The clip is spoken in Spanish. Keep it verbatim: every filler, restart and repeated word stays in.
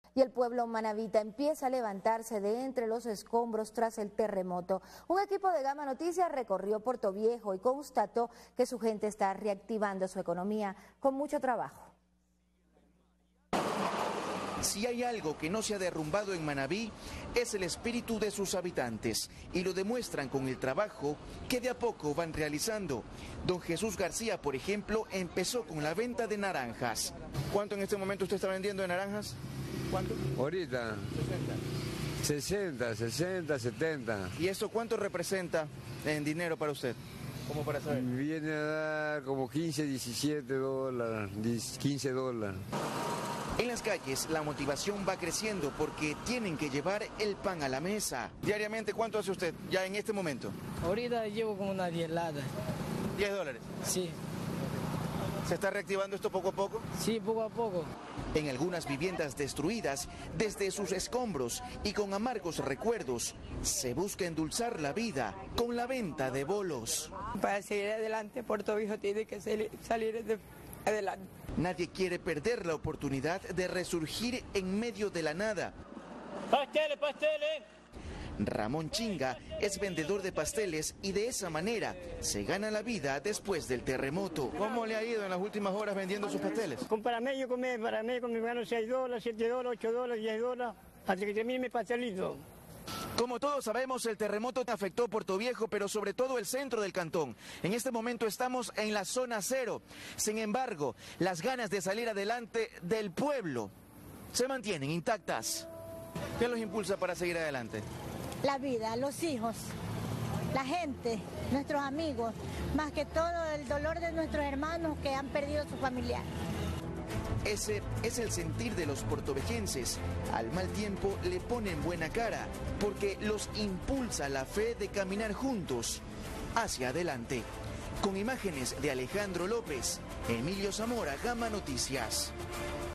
Y el pueblo manabita empieza a levantarse de entre los escombros tras el terremoto. Un equipo de Gama Noticias recorrió Puerto Viejo y constató que su gente está reactivando su economía con mucho trabajo. Si hay algo que no se ha derrumbado en Manabí, es el espíritu de sus habitantes, y lo demuestran con el trabajo que de a poco van realizando. Don Jesús García, por ejemplo, empezó con la venta de naranjas. ¿Cuánto en este momento usted está vendiendo de naranjas? ¿Cuánto? Ahorita. sesenta, sesenta, setenta. ¿Y eso cuánto representa en dinero para usted? ¿Cómo para saber? Viene a dar como quince, diecisiete dólares, quince dólares. En las calles la motivación va creciendo porque tienen que llevar el pan a la mesa. Diariamente, ¿cuánto hace usted ya en este momento? Ahorita llevo como una diez latas. ¿diez dólares? Sí. ¿Se está reactivando esto poco a poco? Sí, poco a poco. En algunas viviendas destruidas, desde sus escombros y con amargos recuerdos, se busca endulzar la vida con la venta de bolos. Para seguir adelante, Puerto Viejo tiene que salir de adelante. Nadie quiere perder la oportunidad de resurgir en medio de la nada. ¡Pasteles, pasteles! Ramón Chinga es vendedor de pasteles y de esa manera se gana la vida después del terremoto. ¿Cómo le ha ido en las últimas horas vendiendo sus pasteles? Con para mí, yo comí, para mí, con mi gano seis dólares, siete dólares, ocho dólares, diez dólares, hasta que termine mi pastelito. Como todos sabemos, el terremoto afectó Puerto Viejo, pero sobre todo el centro del cantón. En este momento estamos en la zona cero. Sin embargo, las ganas de salir adelante del pueblo se mantienen intactas. ¿Qué los impulsa para seguir adelante? La vida, los hijos, la gente, nuestros amigos, más que todo el dolor de nuestros hermanos que han perdido su familiar. Ese es el sentir de los puertovejenses. Al mal tiempo le ponen buena cara, porque los impulsa la fe de caminar juntos hacia adelante. Con imágenes de Alejandro López, Emilio Zamora, Gama Noticias.